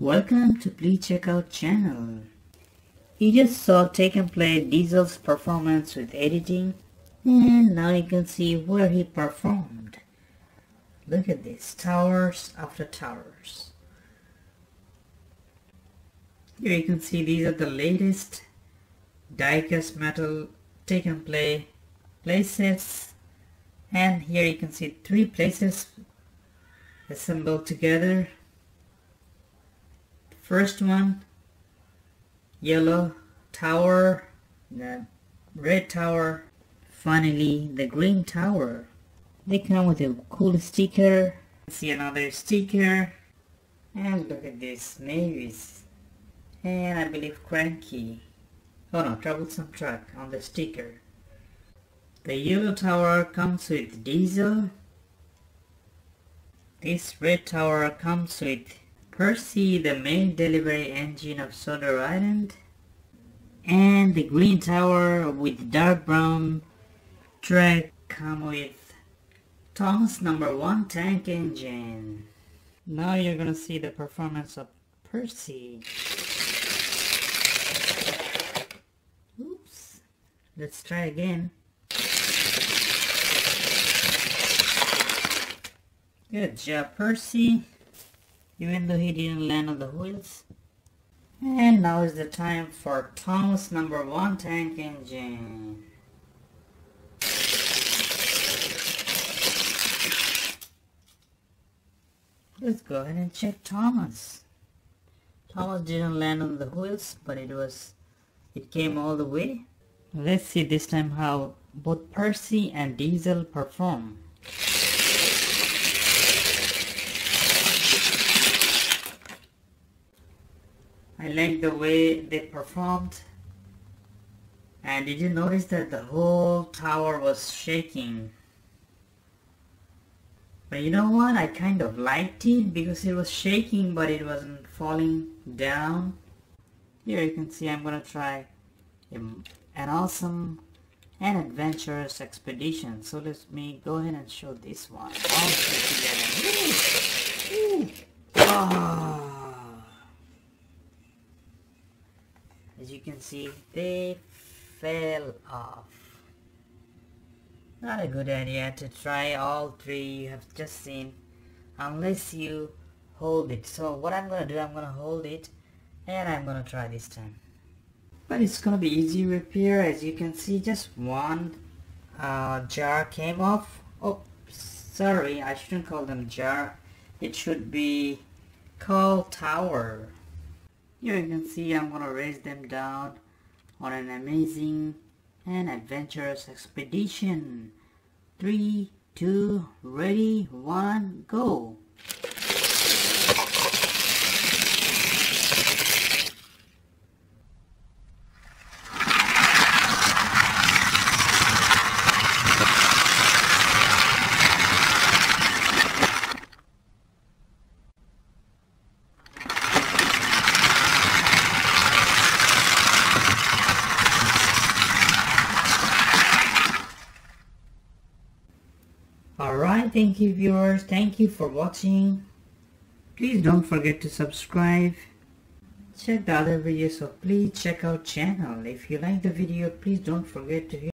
Welcome to Please Check Out channel. You just saw Take and Play Diesel's performance with editing, and now you can see where he performed. Look at this, towers after towers. Here you can see these are the latest die-cast metal Take and Play playsets, and here you can see 3 places assembled together. First one, yellow tower, the red tower, finally the green tower. They come with a cool sticker. See another sticker, and look at this, Mavis, and I believe Cranky. Oh no, Troublesome Truck on the sticker. The yellow tower comes with Diesel. This red tower comes with Percy, the main delivery engine of Soda Island, and the green tower with dark brown track come with Thomas number 1 tank engine. Now you're gonna see the performance of Percy. Oops. Let's try again. Good job, Percy. Even though he didn't land on the wheels. And now is the time for Thomas number 1 tank engine. Let's go ahead and check Thomas. Thomas didn't land on the wheels, but it came all the way. Let's see this time how both Percy and Diesel perform. I like the way they performed. And did you notice that the whole tower was shaking? But you know what? I kind of liked it because it was shaking but it wasn't falling down. Here you can see I'm going to try an awesome and adventurous expedition. So let me go ahead and show this one. All together. Woo! Woo! Oh. As you can see, they fell off. Not a good idea to try all 3 you have just seen unless you hold it. So what I'm gonna do, I'm gonna hold it and I'm gonna try this time. But it's gonna be easy repair. As you can see, just one jar came off. Oh, sorry, I shouldn't call them jar. It should be called tower. Here you can see I'm gonna raise them down on an amazing and adventurous expedition. 3, 2, ready, 1, go! Alright, thank you viewers, thank you for watching. Please don't forget to subscribe. Check the other videos, so please check out channel. If you like the video, please don't forget to hit